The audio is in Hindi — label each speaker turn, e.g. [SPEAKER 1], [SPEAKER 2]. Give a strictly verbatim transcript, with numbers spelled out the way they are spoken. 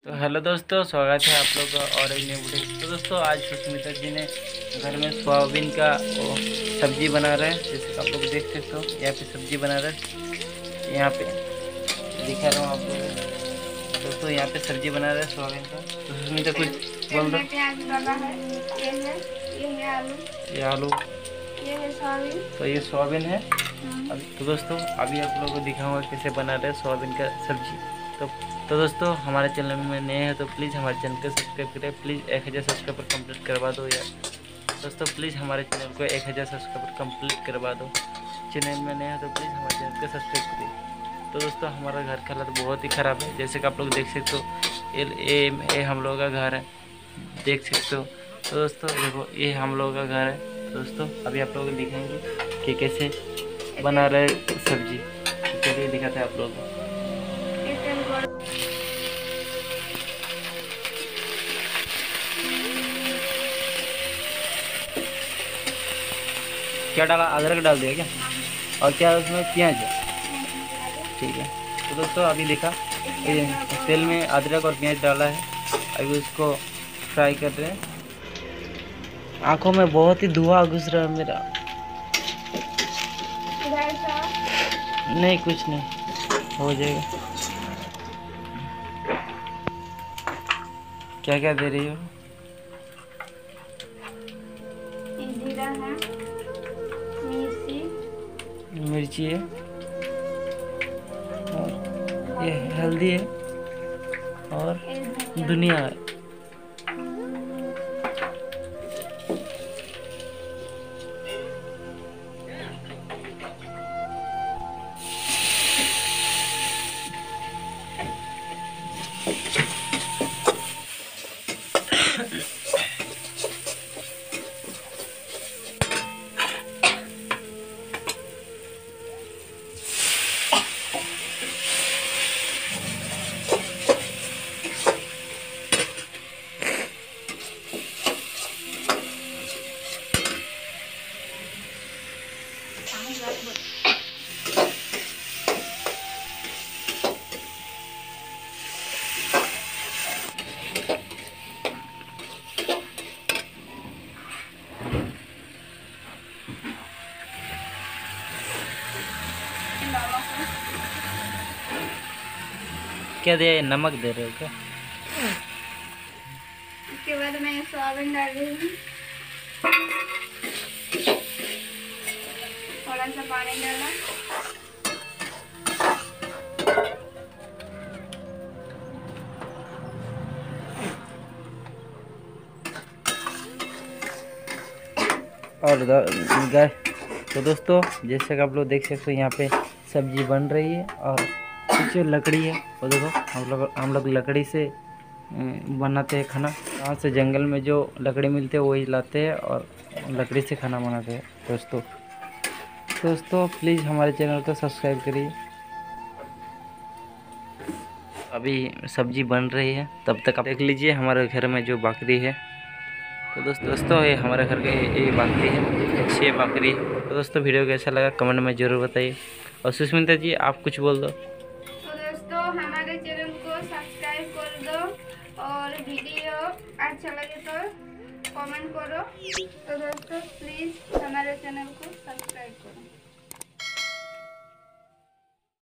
[SPEAKER 1] तो हेलो दोस्तों, स्वागत है आप लोग का और एक नई वीडियो। तो दोस्तों आज सुष्मिता जी ने घर में सोयाबीन का वो सब्जी बना रहे हैं। जैसे कि आप लोग देख सकते हो, यहाँ पे सब्जी बना रहे हैं। यहाँ पे दिखा रहा हूँ आप लोगों को। दोस्तों यहाँ पे सब्जी बना रहे हैं सोयाबीन का। तो सुष्मिता कुछ बोल दो।
[SPEAKER 2] प्याज डाला है, ये है ये है आलू,
[SPEAKER 1] ये आलू,
[SPEAKER 2] ये है सोयाबीन।
[SPEAKER 1] तो ये सोयाबीन है।
[SPEAKER 2] हम्म।
[SPEAKER 1] अभी तो दोस्तों अभी आप लोगों को दिखाऊंगा कैसे बना रहे हैं सोयाबीन का सब्जी। तो तो दोस्तों हमारे चैनल में नए हैं तो प्लीज़ हमारे चैनल को सब्सक्राइब करें। प्लीज़ एक हज़ार सब्सक्राइबर कंप्लीट करवा दो यार दोस्तों। प्लीज़ हमारे चैनल को एक हज़ार सब्सक्राइबर कंप्लीट करवा दो। चैनल में नए हैं तो प्लीज़ हमारे चैनल को सब्सक्राइब करिए। तो दोस्तों हमारा घर का हालत बहुत ही ख़राब है। जैसे कि आप लोग देख सकते हो, ये ये हम लोगों का घर है, देख सकते हो। तो दोस्तों देखो, ये हम लोगों का घर है। तो दोस्तों अभी आप लोगों को दिखाएंगे कि कैसे बना रहे सब्जी। तो चलिए दिखाते हैं आप लोगों को।
[SPEAKER 2] ये तेल गरम।
[SPEAKER 1] क्या डाला, अदरक डाल दिया क्या? और क्या उसमें प्याज है? ठीक है। तो दोस्तों अभी देखा, ये तेल में अदरक और प्याज डाला है। अभी उसको फ्राई कर रहे हैं। आंखों में बहुत ही धुआं घुस रहा है मेरा।
[SPEAKER 2] इधर से
[SPEAKER 1] नहीं कुछ नहीं, हो जाएगा। क्या क्या दे रही हो?
[SPEAKER 2] ये जीरा है, मिर्ची,
[SPEAKER 1] मिर्ची है और ये हल्दी है और
[SPEAKER 2] ये धनिया।
[SPEAKER 1] धनिया है। क्या दे, नमक दे रहे हो क्या?
[SPEAKER 2] उसके बाद मैं सोयाबीन डाल रही हूँ। थोड़ा सा पानी डाला।
[SPEAKER 1] और गए। तो दोस्तों जैसे कि आप लोग देख सकते हो, यहाँ पे सब्जी बन रही है और कुछ लकड़ी है। वो देखो, हम लोग हम लोग लकड़ी से अम, बनाते हैं खाना। यहाँ से जंगल में जो लकड़ी मिलती है वही लाते हैं और लकड़ी से खाना बनाते हैं दोस्तों। दोस्तों प्लीज़ हमारे चैनल को सब्सक्राइब करिए। अभी सब्जी बन रही है, तब तक आप देख लीजिए हमारे घर में जो बकरी है। तो दोस्तों दोस्तों ये हमारे घर के ये बकरी है, अच्छी बकरी है। तो दोस्तों वीडियो कैसा लगा कमेंट में ज़रूर बताइए। और सुष्मिता जी आप कुछ बोल दो।
[SPEAKER 2] तो दोस्तों हमारे चैनल को सब्सक्राइब कर दो और वीडियो अच्छा लगे तो कमेंट करो। तो दोस्तों प्लीज़ हमारे चैनल को सब्सक्राइब करो।